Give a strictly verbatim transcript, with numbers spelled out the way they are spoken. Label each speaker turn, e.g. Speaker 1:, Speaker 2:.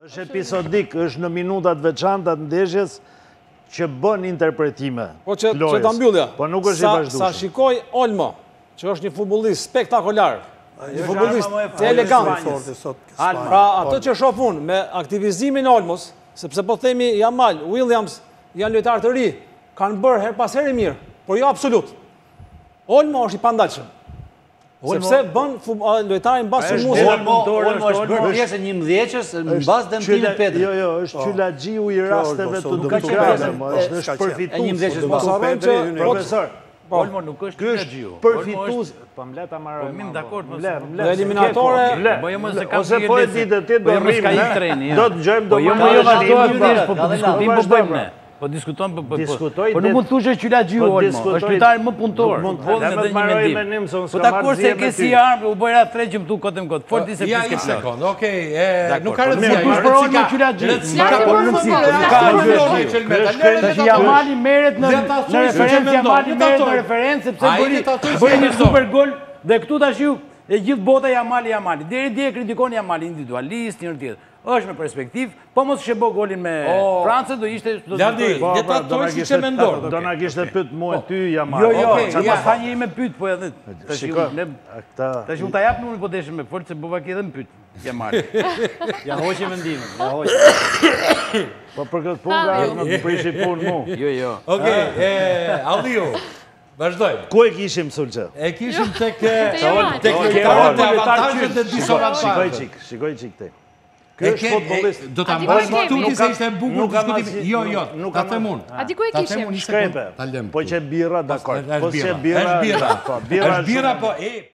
Speaker 1: Është episodik, është në minutat veçanta të ndeshjes që bën interpretime.
Speaker 2: Po që ta mbyllja.
Speaker 1: Po nuk është i vazhdueshëm.
Speaker 2: Sa shikoj Olmo, që është një futbollist spektakolar, një futbollist elegant. Pra ato që shoh unë me aktivizimin e Olmos, sepse po themi Jamal, Williams janë lojtarë të ri, kanë bërë her pas here mirë, por jo absolut. Olmo është i pandalshëm. Sepse bën lojtarin mbas sulmuesit.
Speaker 3: Olmo është bërë pjesë një mëdhjeqës mbas dëmtimit Petrit.
Speaker 1: Jo, jo, është qylaxhiu i rasteve të dëmtimit. Është përfitues.
Speaker 2: Mos harrojmë që
Speaker 1: profesor,
Speaker 3: Olmo nuk është qylaxhiu.
Speaker 1: Përfitues. Po më le ta marrë.
Speaker 3: Po mim dakord, mos.
Speaker 2: Në eliminatore,
Speaker 3: po jo mos e kam
Speaker 1: ose po e ditë ti do rrim. Do të dëgjojmë do.
Speaker 3: Po jo më jo vazhdohet, po diskutim po bëjmë ne. Po diskuton po po nuk mund të thushë qylaxhiu Olmo, është lojtar më punëtor.
Speaker 1: Mund të edhe një mendim.
Speaker 3: Po dakor se ke si armë, u bëra tre që më thu kotëm kot. Forti se
Speaker 4: Ja,
Speaker 3: fiske.
Speaker 4: një sekond, okej, nuk ka rëndësi.
Speaker 3: Kush për Olmo qylaxhiu?
Speaker 4: Ka rëndësi.
Speaker 3: Tash Jamali merret në në referencë, Jamali merret në referencë sepse bëri bëri një super gol dhe këtu tash ju e gjithë bota Jamali Jamali. Deri dje kritikon Jamali individualist, njëri tjetër. Është me perspektiv, po mos shebo golin me Francën do ishte
Speaker 4: Landi, detator si që mendon.
Speaker 1: Do na kishte pyet mua ty Jamal.
Speaker 3: Jo, jo, ja ka një me pyet po edhe tash
Speaker 1: ne
Speaker 3: tash unë ta jap numrin po deshëm me fort se bova ki edhe më pyet Jamali.
Speaker 5: Ja hoqi mendimin, ja hoqi.
Speaker 1: Po për këtë punë më të prishi punë mu.
Speaker 3: Jo, jo.
Speaker 4: Okej, Alliu. Vazhdojmë.
Speaker 1: Ku e kishim Sulçe?
Speaker 4: E kishim tek tek lojtarët e avantazhet e disorat.
Speaker 1: Shikoj çik, shikoj çik te. Ky është futbollist.
Speaker 4: Do ta mbaj këtu se ishte e bukur diskutimi. Jo, jo, ta them unë.
Speaker 6: A di ku e kishim?
Speaker 1: Shkrepe. Po që birra dakord. Po që birra.
Speaker 4: Është birra.
Speaker 1: Po birra.
Speaker 4: Është birra po e